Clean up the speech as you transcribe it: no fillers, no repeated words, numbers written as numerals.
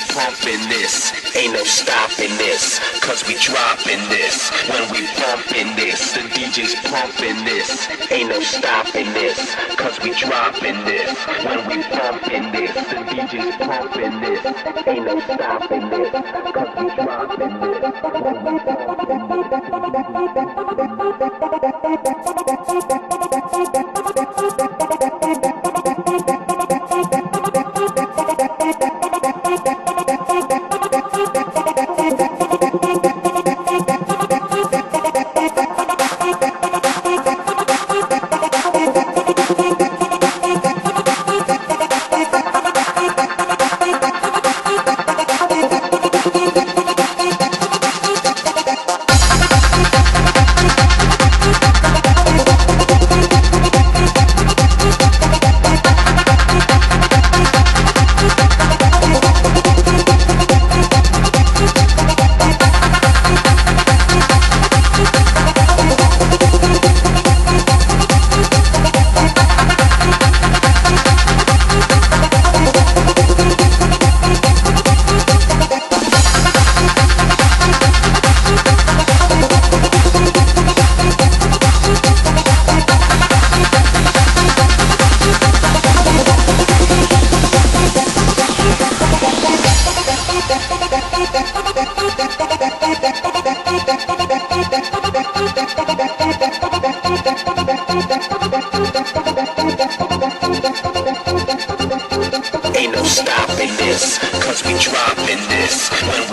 pumping this. Ain't no stopping this, cause we dropping this. When we pumping this, the DJ's pumping this. Ain't no stopping this, cause we dropping this. When we pumping this, the DJ's pumping this. Ain't no stopping this, cause we dropping this. When we ain't no stopping this, cause we dropping this. When